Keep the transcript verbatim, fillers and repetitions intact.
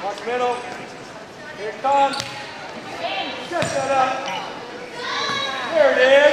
Watch middle. Here it comes. Set that up. There it is.